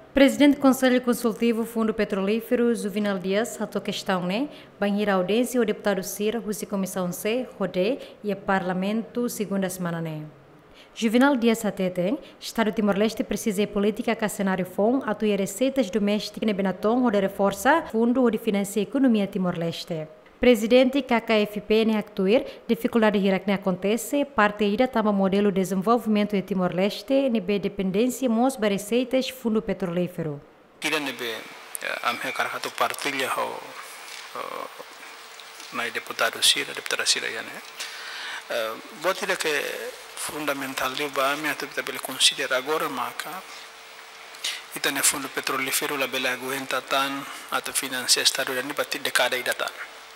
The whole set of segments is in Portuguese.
Presidente do Conselho Consultivo Fundu Petrolíferu, Juvenal Dias, atou questão, vai ir à audiência o deputado Cira, a Comissão C, Rodé e a Parlamento, segunda semana, Juvenal Dias atete, Estado Timor-Leste precisa de política que cenário fom, atuar receitas domésticas ne benaton, ou de reforça, fundo ou de financiar a economia Timor-Leste. Presidente KKFP ne actuar, dificuldade hírac ne acontece, parte ida tama modelo de desenvolvimento de Timor-Leste, nebe dependência mos ba Reseitas Fundo Petrolíferu. Ida nebe amhe karakato partilha ho na deputado Cira, deputada Cira botira que fundamental de ba me até bele considera agora maca ita ne Fundo Petrolíferu labele aguenta tan ato Finansia Estadu dan bati dekada ida tan.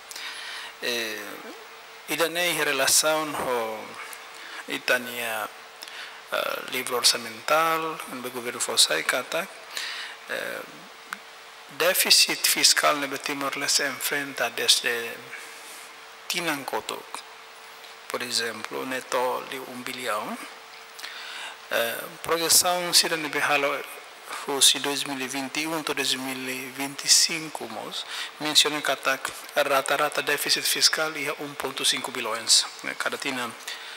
Ida ne em relação ao Itania livro orçamental do governo Fossai kata déficit fiscal no Timor-Leste enfrenta desde Tinan kotok, por exemplo, neto de 1 bilhão. Projeção será no behalo fosse 2021 to 2025, mas menciona que a rata déficit fiscal é 1,5 bilhões cada Tinan.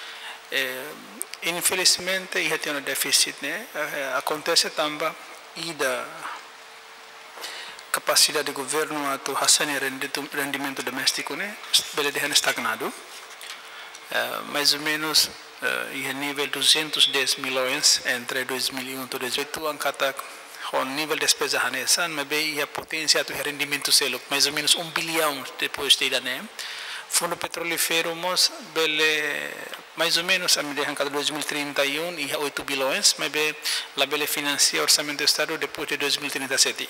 Infelizmente, ia ter um déficit, acontece também da capacidade do governo a fazer rendimento doméstico, bele de estagnado, mais ou menos em nível 210 milhões entre 2001 e 2008, o nível de despesa hanesan, mas bem a potência do rendimento selo, mais ou menos 1 bilhão depois de ir Fundo Petrolíferu, bele mais ou menos a medida em 2031 e 8 bilhões, mas bem labele Finansia Orsamentu Estadu depois de 2037.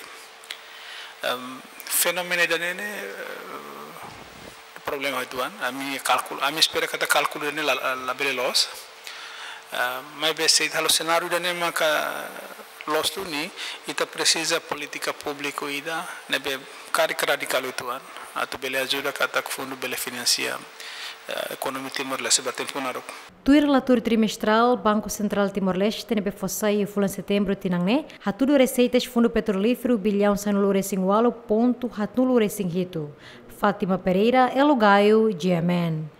Fenômeno da problema itu a minha cálculo, a minha espera que cálculo da labele loss, mas bem se o cenário da maka loss tu ni, ita precisa política pública ida, nebe cari radical itu atau bele ajuda kata Fundo bele Finansia economia Timor-Leste batem punarok. Do relatório trimestral, Banco Central Timor-Leste nebe fossai fulan setembro tinangne, hatudo Reseitas Fundo Petrolíferu bilhão sanulu resingwalo ponto hatulo resinghitu. Fátima Pereira, Elogaio, GMN.